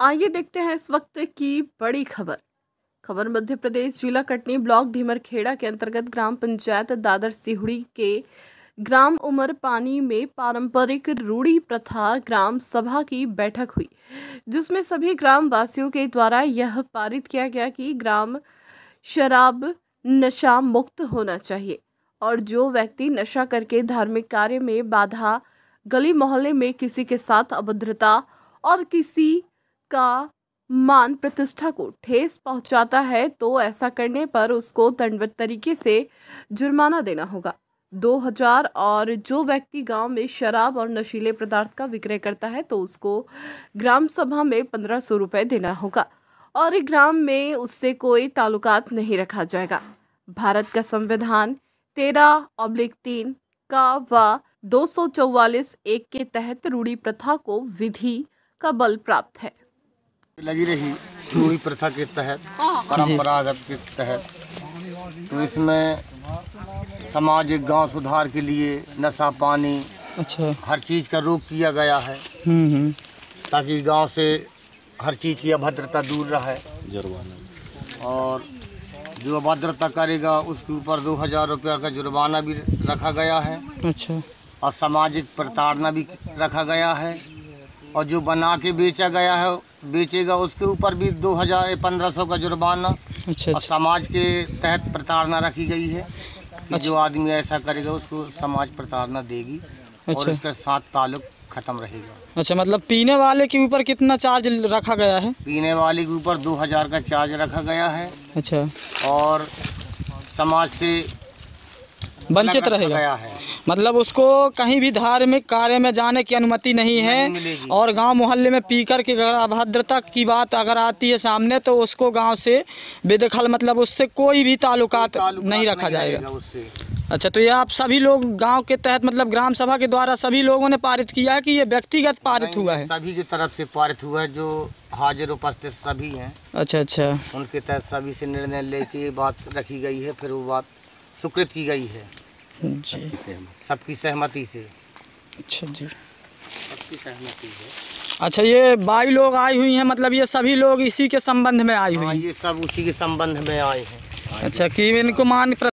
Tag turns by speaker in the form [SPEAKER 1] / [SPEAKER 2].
[SPEAKER 1] आइए देखते हैं इस वक्त की बड़ी खबर मध्य प्रदेश जिला कटनी ब्लॉक ढीमरखेड़ा के अंतर्गत ग्राम पंचायत दादर सिहुड़ी के ग्राम उमर पानी में पारंपरिक रूढ़ी प्रथा ग्राम सभा की बैठक हुई, जिसमें सभी ग्राम वासियों के द्वारा यह पारित किया गया कि ग्राम शराब नशा मुक्त होना चाहिए और जो व्यक्ति नशा करके धार्मिक कार्य में बाधा, गली मोहल्ले में किसी के साथ अभद्रता और किसी का मान प्रतिष्ठा को ठेस पहुंचाता है तो ऐसा करने पर उसको दंडवत तरीके से जुर्माना देना होगा 2000 और जो व्यक्ति गांव में शराब और नशीले पदार्थ का विक्रय करता है तो उसको ग्राम सभा में 1500 रुपए देना होगा और ग्राम में उससे कोई ताल्लुकात नहीं रखा जाएगा। भारत का संविधान 13/3 का व 244(1) के तहत रूढ़ी प्रथा को विधि का बल प्राप्त है।
[SPEAKER 2] लगी रही रूढ़ी प्रथा के तहत, परंपरागत के तहत, तो इसमें सामाजिक गांव सुधार के लिए नशा पानी हर चीज़ का रोक किया गया है ताकि गांव से हर चीज़ की अभद्रता दूर रहे और जो अभद्रता करेगा उसके ऊपर 2000 रुपया का जुर्माना भी रखा गया है।
[SPEAKER 3] अच्छा। और
[SPEAKER 2] सामाजिक प्रताड़ना भी रखा गया है और जो बना के बेचेगा उसके ऊपर भी 1500 का जुर्माना।
[SPEAKER 3] अच्छा।
[SPEAKER 2] और समाज के तहत प्रताड़ना रखी गई है कि जो आदमी ऐसा करेगा उसको समाज प्रताड़ना देगी और इसके साथ ताल्लुक खत्म रहेगा।
[SPEAKER 3] अच्छा, मतलब पीने वाले के ऊपर कितना चार्ज रखा गया है?
[SPEAKER 2] पीने वाले के ऊपर 2000 का चार्ज रखा गया है।
[SPEAKER 3] अच्छा।
[SPEAKER 2] और समाज से
[SPEAKER 3] वंचित रहेगा
[SPEAKER 2] है,
[SPEAKER 3] मतलब उसको कहीं भी धार्मिक कार्य में जाने की अनुमति नहीं है और गांव मोहल्ले में पीकर के अभद्रता की बात अगर आती है सामने तो उसको गांव से बेदखल, मतलब उससे कोई भी ताल्लुकात नहीं रखा जाएगा उससे। अच्छा, तो ये आप सभी लोग गांव के तहत मतलब ग्राम सभा के द्वारा सभी लोगों ने पारित किया है कि ये व्यक्तिगत पारित हुआ है?
[SPEAKER 2] सभी की तरफ से पारित हुआ है, जो हाजिर उपस्थित सभी हैं।
[SPEAKER 3] अच्छा अच्छा,
[SPEAKER 2] उनके तहत सभी से निर्णय लेके बात रखी गई है, फिर वो बात स्वीकृत की गई है
[SPEAKER 3] जी,
[SPEAKER 2] सबकी सहमति से।
[SPEAKER 3] अच्छा जी,
[SPEAKER 2] सबकी सहमति है।
[SPEAKER 3] अच्छा, ये 22 लोग आई हुई हैं, मतलब ये सभी लोग इसी के संबंध में आई हुई हैं?
[SPEAKER 2] ये सब उसी के संबंध में आए हैं।
[SPEAKER 3] अच्छा, कि इनको मान